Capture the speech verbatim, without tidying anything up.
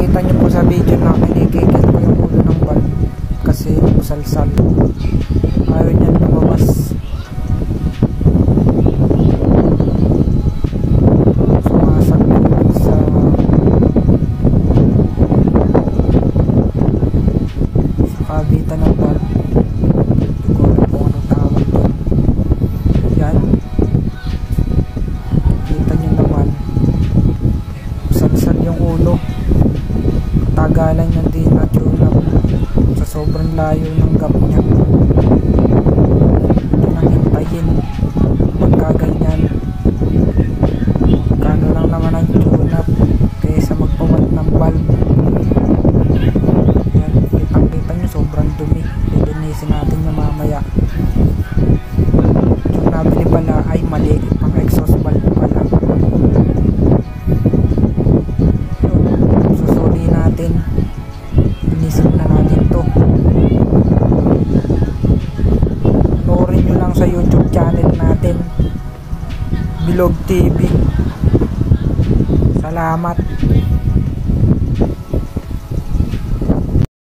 Kita nyo po sa video na kinikikil ko yung ulo ng valve kasi salsal. Ayaw niyan lumabas. Sumasag sa sa kabitan ng valve. Hindi ko alam kung anong tawag doon. Yan. Kita nyo naman. Salsal yung ulo. Tagalan niya din na tune up sa sobrang layo ng gap niya. Ito nang hintayin magkaganyan. Kano lang naman ang tune up kaysa magpawat ng valve. Yan, kitang kita nyo sobrang dumi. Lilinisin natin yung mamaya. Yung nabili pala ay mali, pang exhaust valve pala. Inisip na natin to. Panoorin nyo lang sa YouTube channel natin, Bilog T V. Salamat.